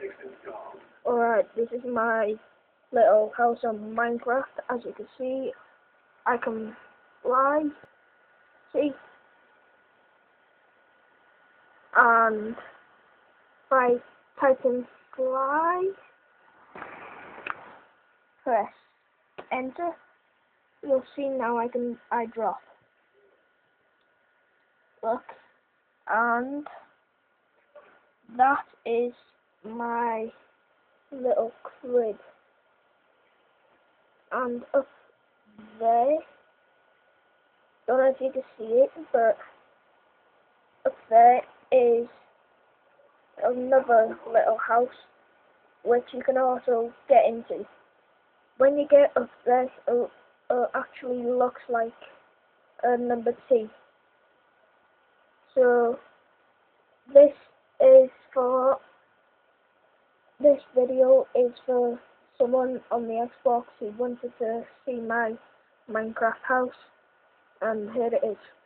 Alright, this is my little house on Minecraft. As you can see, I can fly. See? And if I type in fly, press enter, you'll see now I drop. Look, and that is my little crib. And up there, don't know if you can see it, but up there is another little house which you can also get into. When you get up there, it actually looks like a number T. So this video is for someone on the Xbox who wanted to see my Minecraft house, and here it is.